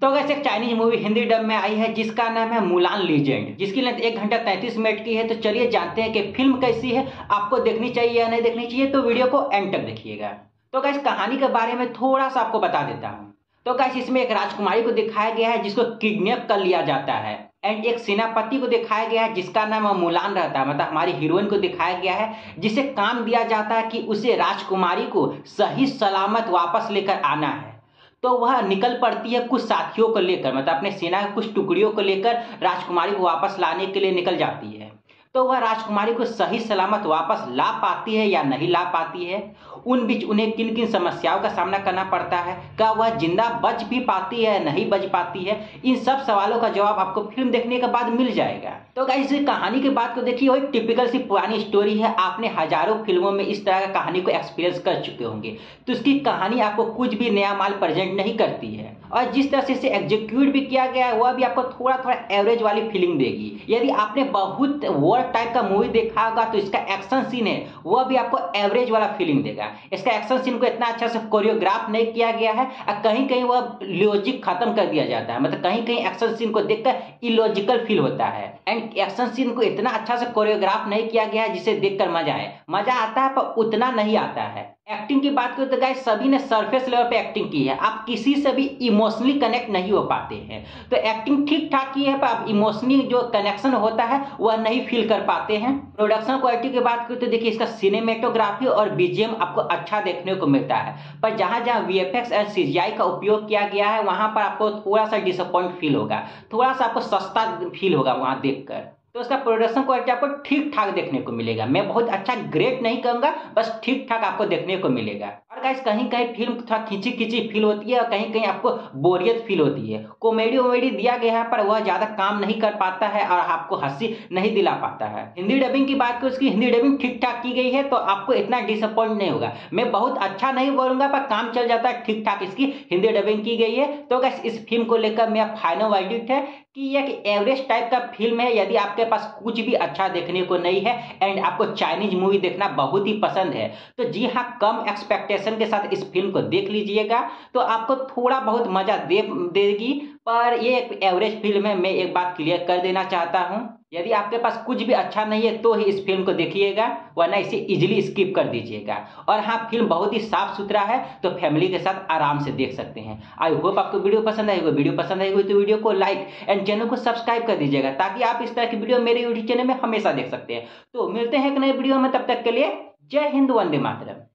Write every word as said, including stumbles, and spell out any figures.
तो वैसे एक चाइनीज मूवी हिंदी डब में आई है जिसका नाम है मुलान लीजेंड, जिसकी लेंथ एक घंटा तैंतीस मिनट की है। तो चलिए जानते हैं कि फिल्म कैसी है, आपको देखनी चाहिए या नहीं देखनी चाहिए, तो वीडियो को एंड तक देखिएगा। तो गाइस कहानी के बारे में थोड़ा सा आपको बता देता हूँ। तो गाइस इसमें एक राजकुमारी को दिखाया गया है जिसको किडनैप कर लिया जाता है, एंड एक सेनापति को दिखाया गया है जिसका नाम मुलान रहता है, मतलब हमारी हीरोइन को दिखाया गया है जिसे काम दिया जाता है कि उसे राजकुमारी को सही सलामत वापस लेकर आना है। तो वह निकल पड़ती है कुछ साथियों को लेकर, मतलब अपने सेना के कुछ टुकड़ियों को लेकर राजकुमारी को वापस लाने के लिए निकल जाती है। तो वह राजकुमारी को सही सलामत वापस ला पाती है या नहीं ला पाती है, उन बीच उन्हें किन किन समस्याओं का सामना करना पड़ता है, क्या वह जिंदा बच भी पाती है नहीं बच पाती है, इन सब सवालों का जवाब आपको फिल्म देखने के बाद मिल जाएगा। तो गाइस इस कहानी की बात को देखिए, वही टिपिकल सी पुरानी स्टोरी है। आपने हजारों फिल्मों में इस तरह का कहानी को एक्सपीरियंस कर चुके होंगे, तो इसकी कहानी आपको कुछ भी नया माल प्रेजेंट नहीं करती है, और जिस तरह से इसे एग्जीक्यूट भी किया गया है वह भी आपको थोड़ा थोड़ा एवरेज वाली फीलिंग देगी। यदि आपने बहुत वॉर टाइप का मूवी देखा होगा तो इसका एक्शन सीन है वह भी आपको एवरेज वाला फीलिंग देगा। इसका एक्शन सीन को इतना अच्छा से कोरियोग्राफ नहीं किया गया है, और कहीं कहीं वह लॉजिक खत्म कर दिया जाता है, मतलब कहीं कहीं एक्शन सीन को देखकर इलॉजिकल फील होता है, एंड एक्शन सीन को इतना अच्छा से कोरियोग्राफ नहीं किया गया है जिसे देखकर मजा आए। मजा आता है पर उतना नहीं आता है। एक्टिंग की बात करें तो गाइस सभी ने सरफेस लेवल पे एक्टिंग की है, आप किसी से भी इमोशनली कनेक्ट नहीं हो पाते हैं। तो एक्टिंग ठीक ठाक की है पर आप इमोशनली जो कनेक्शन होता है वह नहीं फील कर पाते हैं। प्रोडक्शन क्वालिटी की बात करें तो देखिए इसका सिनेमेटोग्राफी और बीजीएम आपको अच्छा देखने को मिलता है, पर जहां जहां वीएफएक्स एंड सीजीआई का उपयोग किया गया है वहां पर आपको थोड़ा सा डिसअपॉइंट फील होगा, थोड़ा सा आपको सस्ता फील होगा वहां देखकर। तो उसका प्रोडक्शन क्वालिटी आपको ठीक ठाक देखने को मिलेगा, मैं बहुत अच्छा ग्रेट नहीं कहूंगा, बस ठीक ठाक आपको देखने को मिलेगा। और गाइस कहीं कहीं फिल्म थोड़ा खींची खींची फील होती है और कहीं कहीं आपको बोरियत फील होती है। कॉमेडी वोमेडी दिया गया है पर वह ज्यादा काम नहीं कर पाता है और आपको हंसी नहीं दिला पाता है। हिंदी डबिंग की बात करें, उसकी हिंदी डबिंग ठीक ठाक की गई है तो आपको इतना डिसअपॉइंट नहीं होगा। मैं बहुत अच्छा नहीं बोलूंगा पर काम चल जाता है, ठीक ठाक इसकी हिंदी डबिंग की गई है। तो गाइस इस फिल्म को लेकर मेरा फाइनल वर्डिक्ट है कि यह एवरेज टाइप का फिल्म है। यदि आपके पास कुछ भी अच्छा देखने को नहीं है एंड आपको चाइनीज मूवी देखना बहुत ही पसंद है तो जी हाँ, कम एक्सपेक्टेशन के साथ इस फिल्म को देख लीजिएगा, तो आपको थोड़ा बहुत मजा दे देगी। पर ये एक एवरेज फिल्म है, मैं एक बात क्लियर कर देना चाहता हूं। यदि आपके पास कुछ भी अच्छा नहीं है तो ही इस फिल्म को देखिएगा, वरना इसे इजीली स्किप कर दीजिएगा। और हाँ, फिल्म बहुत ही साफ सुथरा है तो फैमिली के साथ आराम से देख सकते हैं। आई होप आपको वीडियो पसंद आएगी। वीडियो पसंद आएगी तो वीडियो को लाइक एंड चैनल को सब्सक्राइब कर दीजिएगा ताकि आप इस तरह की वीडियो मेरे यूट्यूब चैनल में हमेशा देख सकते हैं। तो मिलते हैं एक नए वीडियो में, तब तक के लिए जय हिंद, वंदे मातरम।